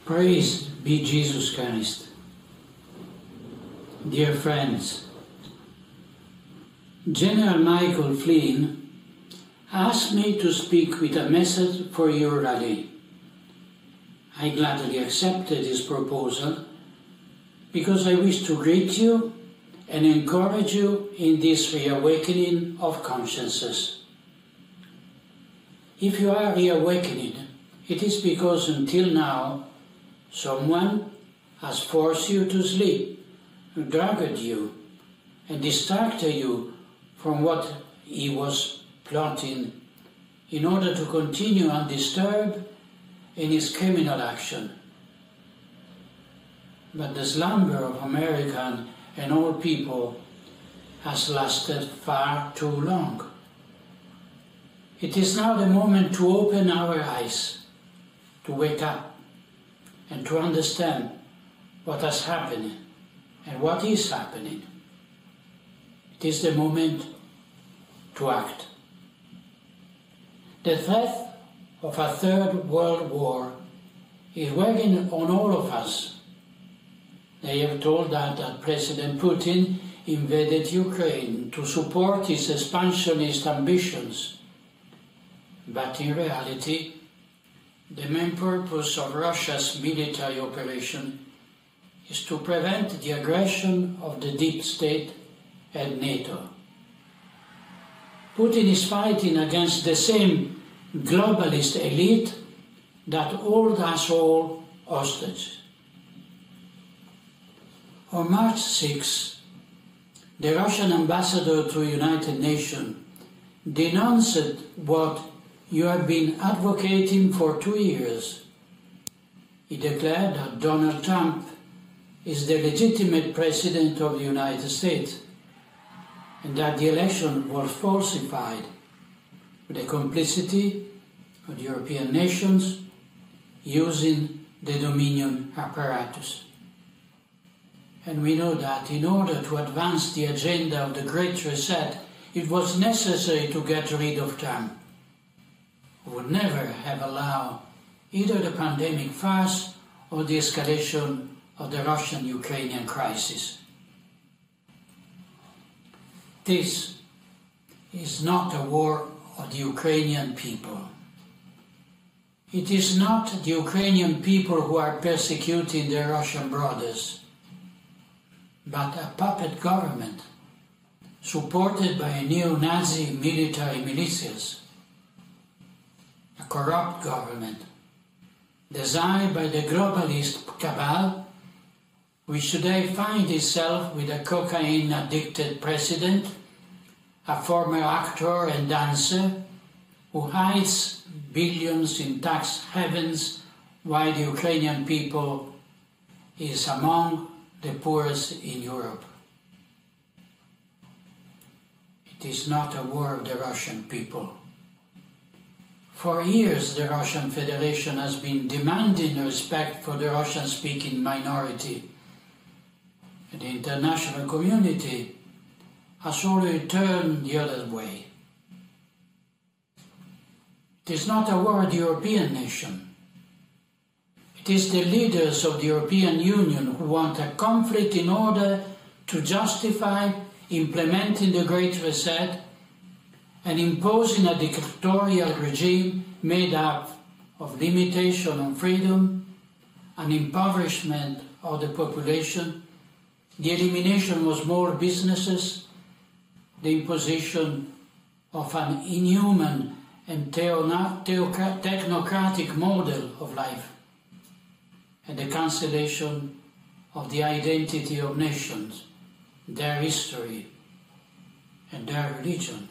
Praised be Jesus Christ. Dear friends, General Michael Flynn asked me to speak with a message for your rally. I gladly accepted his proposal because I wish to greet you and encourage you in this reawakening of consciences. If you are reawakening, it is because until now someone has forced you to sleep, drugged you, and distracted you from what he was plotting in order to continue undisturbed in his criminal action. But the slumber of American and all people has lasted far too long. It is now the moment to open our eyes, to wake up, and to understand what has happened and what is happening. It is the moment to act. The threat of a third world war is weighing on all of us. They have told us that President Putin invaded Ukraine to support his expansionist ambitions. But in reality, the main purpose of Russia's military operation is to prevent the aggression of the deep state and NATO. Putin is fighting against the same globalist elite that hold us all hostage. On March 6, the Russian ambassador to the United Nations denounced what you have been advocating for 2 years. He declared that Donald Trump is the legitimate president of the United States and that the election was falsified with the complicity of the European nations using the Dominion apparatus. And we know that in order to advance the agenda of the Great Reset, it was necessary to get rid of Trump, who would never have allowed either the pandemic farce or the escalation of the Russian-Ukrainian crisis. This is not a war of the Ukrainian people. It is not the Ukrainian people who are persecuting their Russian brothers, but a puppet government supported by neo-Nazi military militias, a corrupt government designed by the globalist cabal, which today finds itself with a cocaine-addicted president, a former actor and dancer who hides billions in tax havens while the Ukrainian people is among the poorest in Europe. It is not a war of the Russian people. For years, the Russian Federation has been demanding respect for the Russian-speaking minority. And the international community has already turned the other way. It is not a war of the European nation. It is the leaders of the European Union who want a conflict in order to justify implementing the Great Reset and imposing a dictatorial regime made up of limitation on freedom, an impoverishment of the population, the elimination of small businesses, the imposition of an inhuman and technocratic model of life, and the cancellation of the identity of nations, their history, and their religion.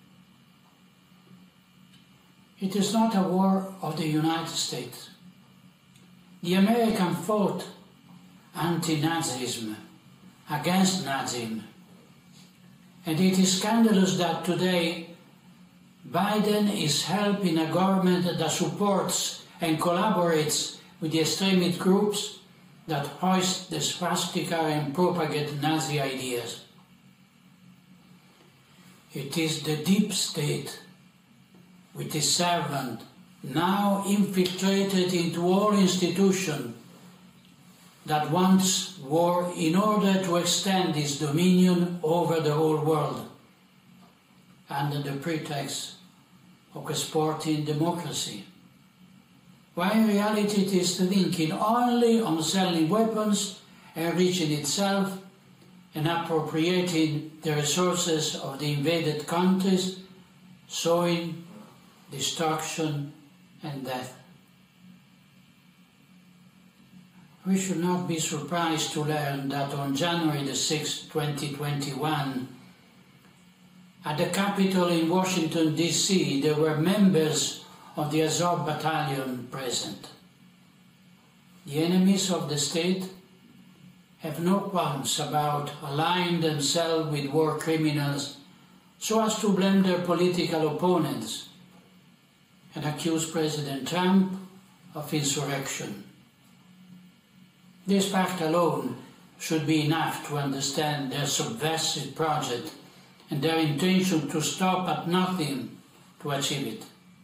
It is not a war of the United States. The Americans fought anti-Nazism against Nazism, and it is scandalous that today Biden is helping a government that supports and collaborates with the extremist groups that hoist the swastika and propagate Nazi ideas. It is the deep state with its servant now infiltrated into all institutions that wants war in order to extend its dominion over the whole world, under the pretext of exporting democracy, while in reality it is thinking only on selling weapons, enriching itself, and appropriating the resources of the invaded countries, sowing destruction and death. We should not be surprised to learn that on January the 6th, 2021, at the Capitol in Washington, D.C., there were members of the Azov Battalion present. The enemies of the state have no qualms about allying themselves with war criminals so as to blame their political opponents and accuse President Trump of insurrection. This fact alone should be enough to understand their subversive project and their intention to stop at nothing to achieve it.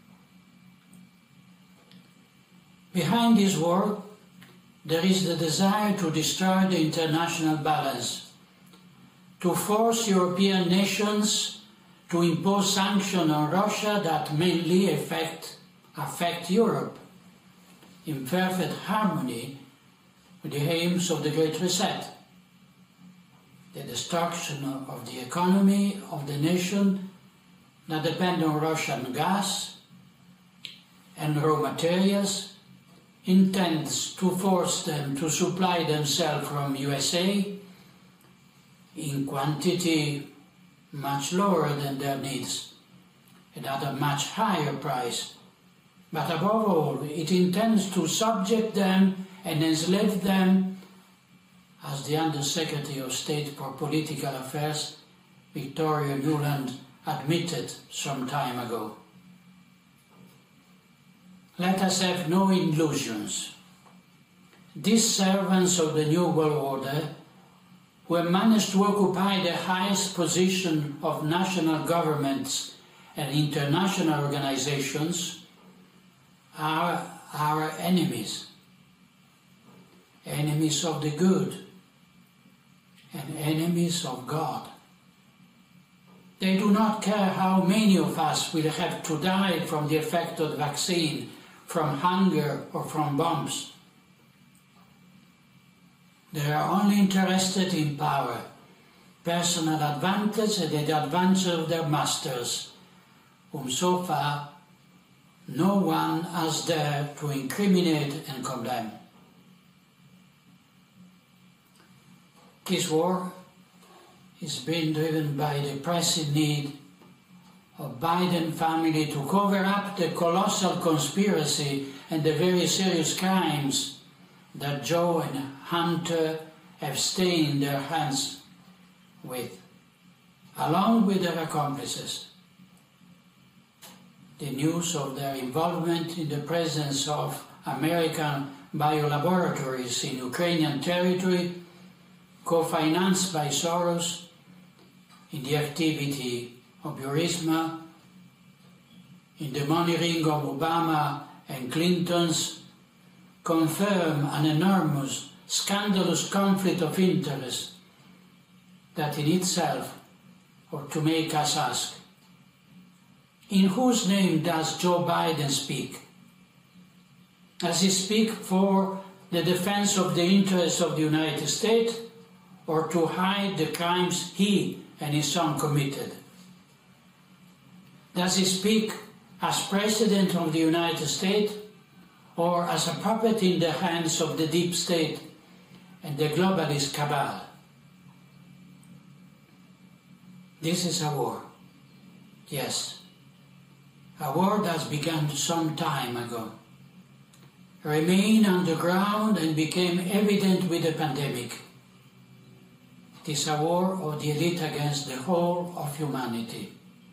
Behind this war, there is the desire to destroy the international balance, to force European nations to impose sanctions on Russia that mainly affect Europe, in perfect harmony with the aims of the Great Reset, the destruction of the economy of the nation that depend on Russian gas and raw materials, intends to force them to supply themselves from USA in quantity much lower than their needs and at a much higher price. But above all, it intends to subject them and enslave them, as the Undersecretary of State for Political Affairs, Victoria Nuland, admitted some time ago. Let us have no illusions. These servants of the New World Order, who have managed to occupy the highest position of national governments and international organizations, are our enemies. Enemies of the good and enemies of God. They do not care how many of us will have to die from the effect of the vaccine, from hunger or from bombs. They are only interested in power, personal advantage and the advantage of their masters, whom so far no one has dared to incriminate and condemn. This war is being driven by the pressing need of Biden family to cover up the colossal conspiracy and the very serious crimes that Joe and Hunter have stained their hands with, along with their accomplices. The news of their involvement in the presence of American biolaboratories in Ukrainian territory, co-financed by Soros, in the activity of Burisma, in the monitoring of Obama and Clinton's, confirm an enormous, scandalous conflict of interest that in itself ought to make us ask, in whose name does Joe Biden speak? Does he speak for the defense of the interests of the United States, or to hide the crimes he and his son committed? Does he speak as President of the United States, or as a puppet in the hands of the deep state and the globalist cabal? This is a war. Yes, a war that began some time ago, remained underground and became evident with the pandemic. It is a war of the elite against the whole of humanity.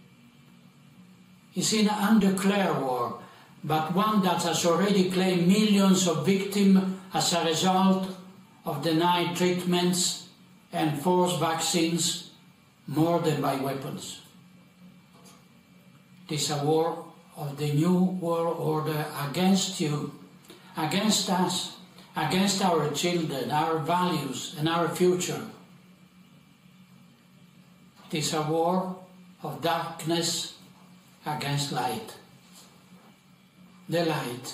It's an undeclared war, but one that has already claimed millions of victims as a result of denied treatments and forced vaccines more than by weapons. It is a war of the New World Order against you, against us, against our children, our values, and our future. It is a war of darkness against light. The light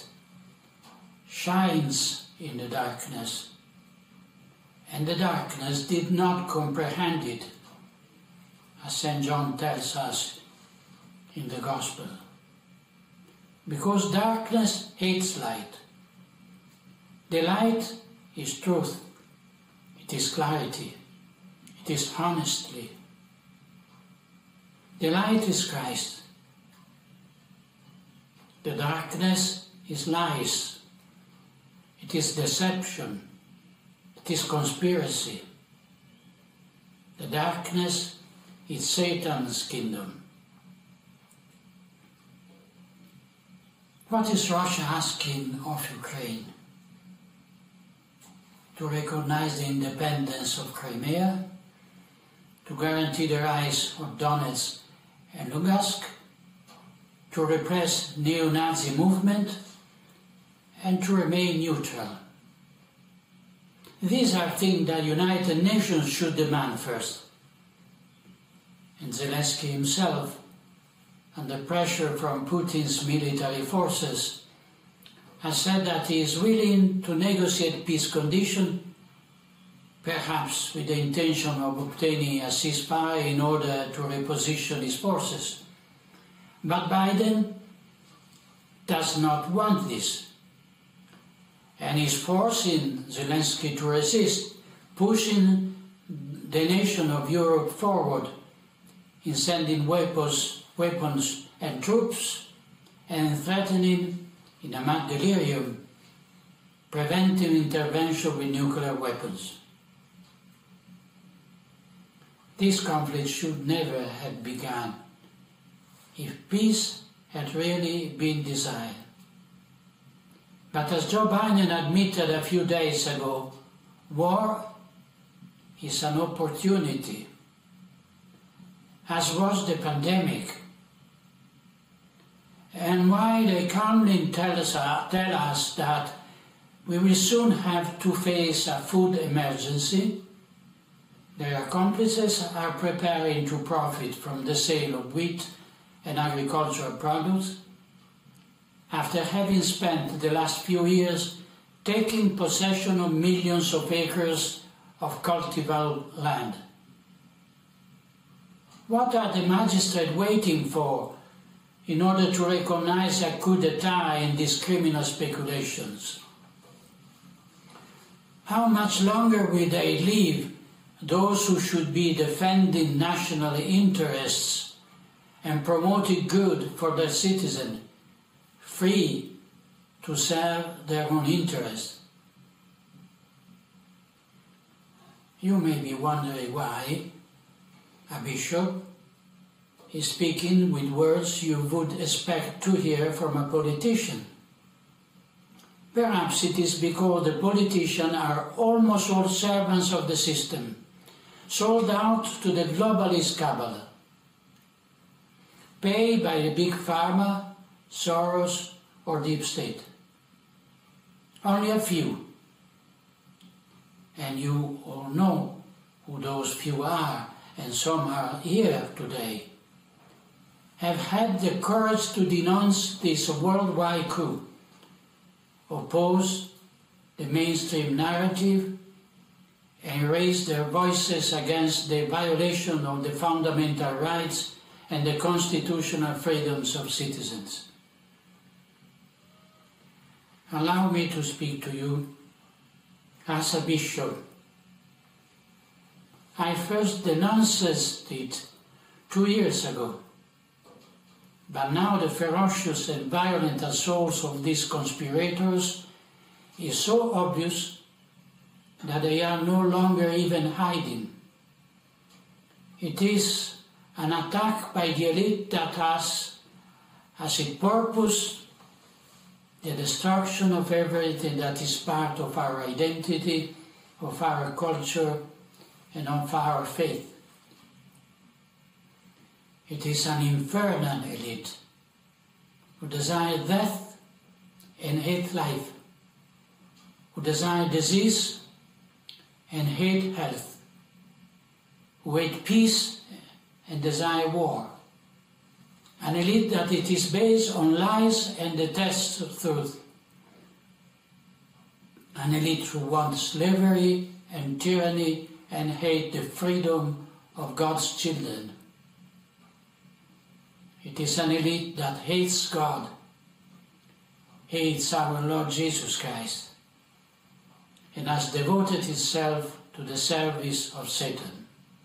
shines in the darkness, and the darkness did not comprehend it, as St. John tells us in the Gospel. Because darkness hates light. The light is truth, it is clarity, it is honesty. The light is Christ. The darkness is lies. It is deception. It is conspiracy. The darkness is Satan's kingdom. What is Russia asking of Ukraine? To recognize the independence of Crimea, to guarantee the rights of Donetsk and Lugansk, to repress neo-Nazi movement, and to remain neutral. These are things that United Nations should demand first. And Zelensky himself, under pressure from Putin's military forces, has said that he is willing to negotiate peace conditions, perhaps with the intention of obtaining a ceasefire in order to reposition his forces. But Biden does not want this, and is forcing Zelensky to resist, pushing the nation of Europe forward in sending weapons and troops, and threatening, in a mad delirium, preventive intervention with nuclear weapons. This conflict should never have begun if peace had really been desired. But as Joe Biden admitted a few days ago, war is an opportunity, as was the pandemic. And while they calmly tell us that we will soon have to face a food emergency, their accomplices are preparing to profit from the sale of wheat and agricultural products, after having spent the last few years taking possession of millions of acres of cultivable land. What are the magistrates waiting for in order to recognize a coup d'etat in these criminal speculations? How much longer will they leave those who should be defending national interests and promoting good for their citizens, free to serve their own interests? You may be wondering why a bishop is speaking with words you would expect to hear from a politician. Perhaps it is because the politicians are almost all servants of the system, sold out to the globalist cabal, paid by the big pharma, Soros, or deep state. Only a few, and you all know who those few are, and some are here today, have had the courage to denounce this worldwide coup, oppose the mainstream narrative, and raise their voices against the violation of the fundamental rights and the constitutional freedoms of citizens. Allow me to speak to you as a bishop. I first denounced it 2 years ago, but now the ferocious and violent assaults of these conspirators is so obvious that they are no longer even hiding. It is an attack by the elite that has as its purpose the destruction of everything that is part of our identity, of our culture, and of our faith. It is an infernal elite, who desire death and hate life, who desire disease and hate health, who hate peace and desire war. An elite that it is based on lies and detests truth. An elite who wants slavery and tyranny and hate the freedom of God's children. It is an elite that hates God, hates our Lord Jesus Christ, and has devoted itself to the service of Satan.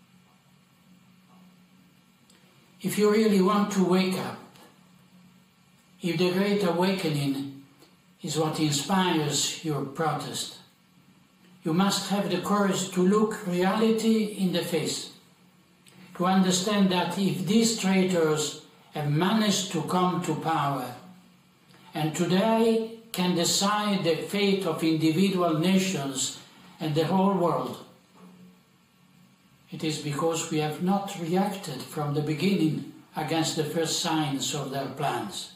If you really want to wake up, if the Great Awakening is what inspires your protest, you must have the courage to look reality in the face, to understand that if these traitors have managed to come to power, and today can decide the fate of individual nations and the whole world, it is because we have not reacted from the beginning against the first signs of their plans.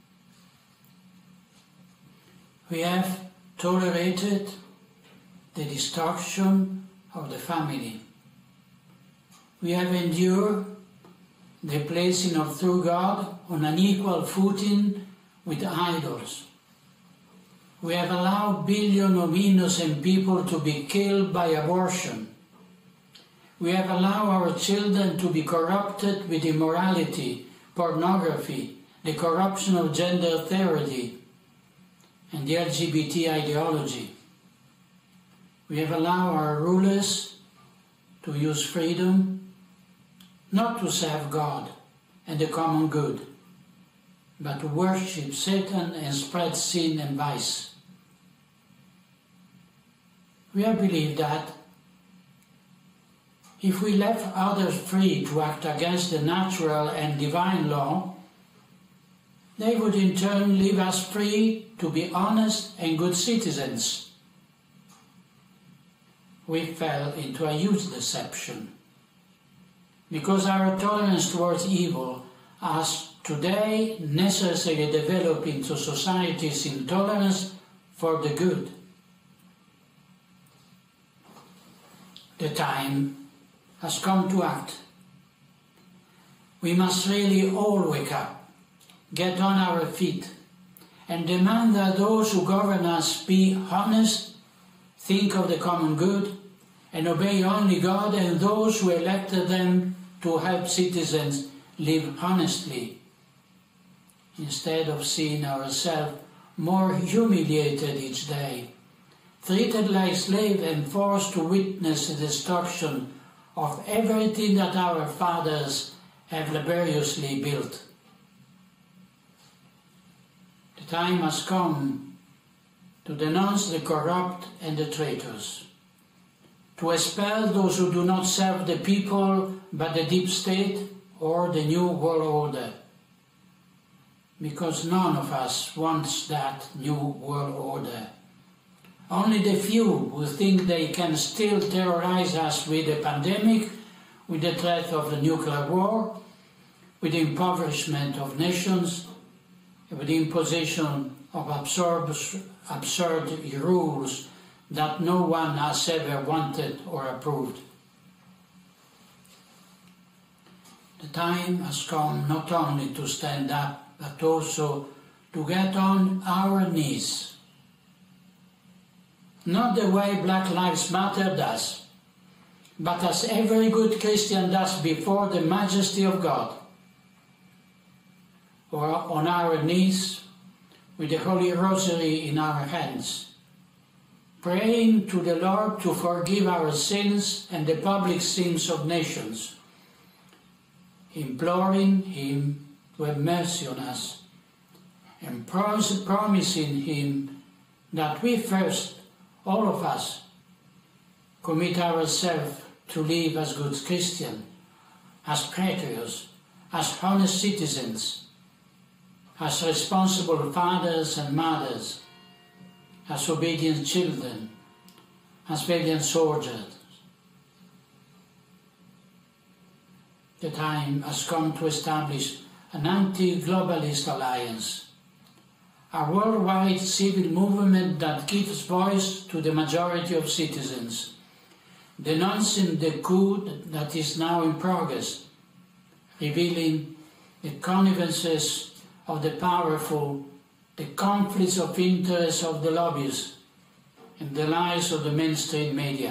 We have tolerated the destruction of the family. We have endured the placing of true God on an equal footing with idols. We have allowed billions of innocent people to be killed by abortion. We have allowed our children to be corrupted with immorality, pornography, the corruption of gender theory, and the LGBT ideology. We have allowed our rulers to use freedom not to serve God and the common good, but to worship Satan and spread sin and vice. We have believed that if we left others free to act against the natural and divine law, they would in turn leave us free to be honest and good citizens. We fell into a huge deception, because our tolerance towards evil has today necessarily developed into society's intolerance for the good. The time has come to act. We must really all wake up, get on our feet, and demand that those who govern us be honest, think of the common good, and obey only God and those who elected them to help citizens live honestly, instead of seeing ourselves more humiliated each day, treated like slaves and forced to witness the destruction of everything that our fathers have laboriously built. The time has come to denounce the corrupt and the traitors, to expel those who do not serve the people but the deep state or the new world order, because none of us wants that new world order. Only the few who think they can still terrorize us with the pandemic, with the threat of the nuclear war, with the impoverishment of nations, with the imposition of absurd rules that no one has ever wanted or approved. The time has come not only to stand up, but also to get on our knees. Not the way Black Lives Matter does, but as every good Christian does before the majesty of God, or on our knees with the Holy Rosary in our hands, praying to the Lord to forgive our sins and the public sins of nations, imploring Him to have mercy on us, and promising Him that we first, all of us, commit ourselves to live as good Christians, as patriots, as honest citizens, as responsible fathers and mothers, as obedient children, as valiant soldiers. The time has come to establish an anti-globalist alliance a worldwide civil movement that gives voice to the majority of citizens, denouncing the coup that is now in progress, revealing the connivances of the powerful, the conflicts of interest of the lobbyists, and the lies of the mainstream media.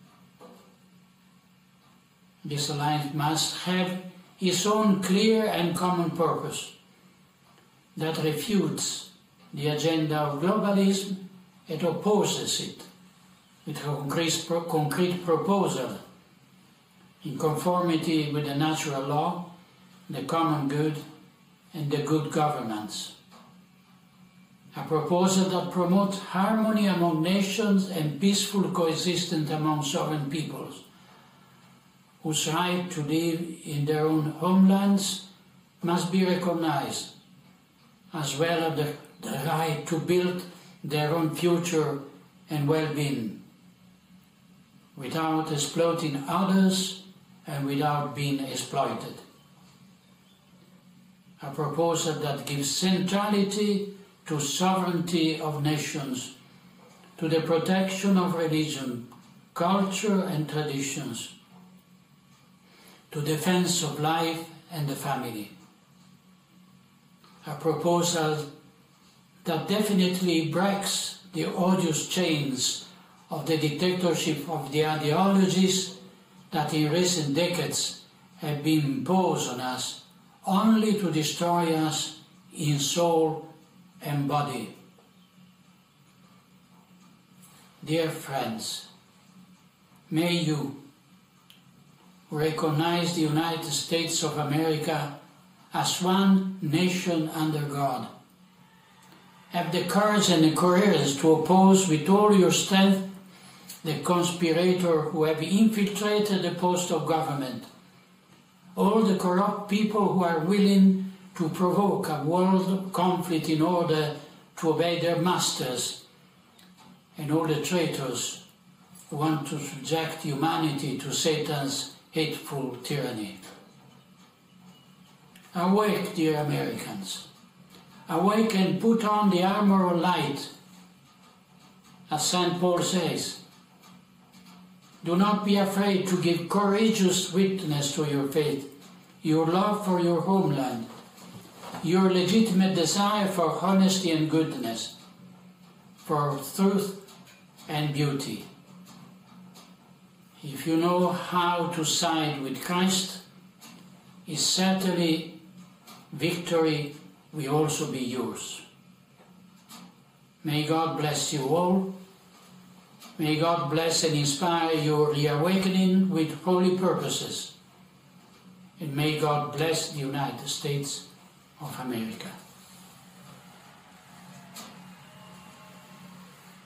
This alliance must have its own clear and common purpose that refutes the agenda of globalism and opposes it with a concrete proposal in conformity with the natural law, the common good, and the good governance. A proposal that promotes harmony among nations and peaceful coexistence among sovereign peoples, whose right to live in their own homelands must be recognized, as well as the right to build their own future and well-being, without exploiting others and without being exploited. A proposal that gives centrality to sovereignty of nations, to the protection of religion, culture and traditions, to defense of life and the family. A proposal that definitely breaks the odious chains of the dictatorship of the ideologies that in recent decades have been imposed on us only to destroy us in soul and body. Dear friends, may you recognize the United States of America as one nation under God. Have the courage and the courage to oppose with all your strength the conspirator who have infiltrated the post of government, all the corrupt people who are willing to provoke a world conflict in order to obey their masters, and all the traitors who want to subject humanity to Satan's hateful tyranny. Awake, dear Americans. Awake and put on the armor of light, as St. Paul says. Do not be afraid to give courageous witness to your faith, your love for your homeland, your legitimate desire for honesty and goodness, for truth and beauty. If you know how to side with Christ, is certainly victory will also be yours. May God bless you all. May God bless and inspire your reawakening with holy purposes. And may God bless the United States of America.